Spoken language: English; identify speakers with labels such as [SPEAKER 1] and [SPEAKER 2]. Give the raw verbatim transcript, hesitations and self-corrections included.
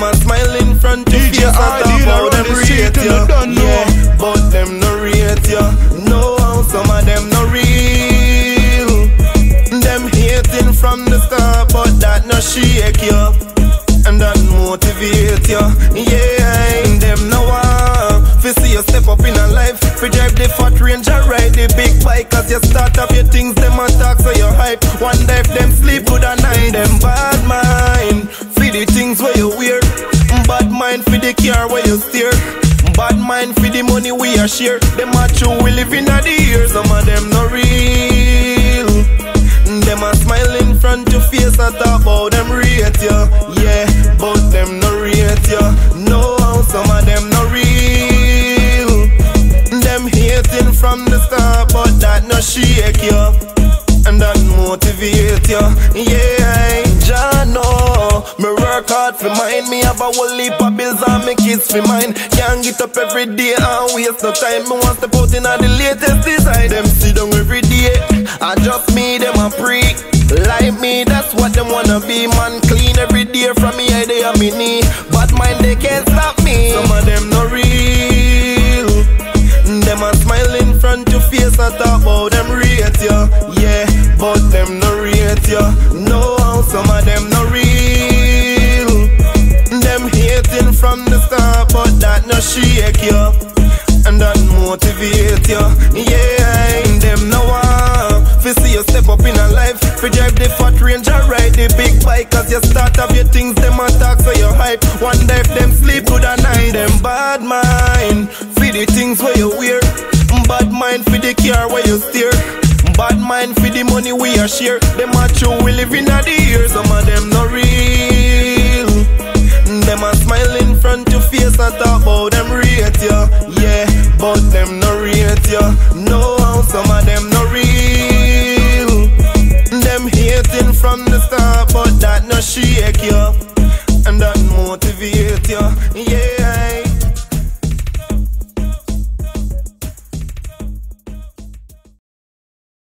[SPEAKER 1] a smile in front of you, I talk about them rate you. Yeah, but them no rate you. No, some of them no real. Them hating from the start, but that no shake you and that motivate you. Yeah, them no want fi see you step up in a life. Fi drive the fat Ranger, ride the big bike. Cause you start up your things, them attack so you hype. One day if them sleep good a night. Them bad mind fi the things where you wear. Bad mind fi the car where you steer. Bad mind for the money we are share. Them a true, we live in the years. Some of them no real. Them a smile in front of face. I talk about them rate you. Yeah, but them no rate you. No, some of them no real. Them hating from the start, but that no shake you and that motivate you. Yeah, Jah know me work hard for mine. Me have a whole heap of bills and me kids for mine. Can't get up every day and waste no time. Me want step out in the latest design. Them sit down every day, I just me them a pre. Like me, that's what them wanna be. Man clean every day from me head to me knee. Bad mind they can't stop me. Some of them no real. Them a smile in front of face. I talk about them rate you. Yeah, but them no rate you. No, some of them no real. Them hating from the start, but that no shake you and that motivate you. Yeah, them no want fi see you step up in a life. Fi drive the fat Ranger, ride the big bike. Cause you start up your things, them attack so you hype. One day if them sleep good a night. Them bad mind fi the things where you wear. Bad mind fi the car where you steer. Bad mind for the money we are share. Them a true, we live in the years. Some of them no real. Them a smile in front of face. I talk about them rate you. Yeah, but them no rate you. No, some of them no real. Them hating from the start, but that no shake you and that motivate you. Yeah.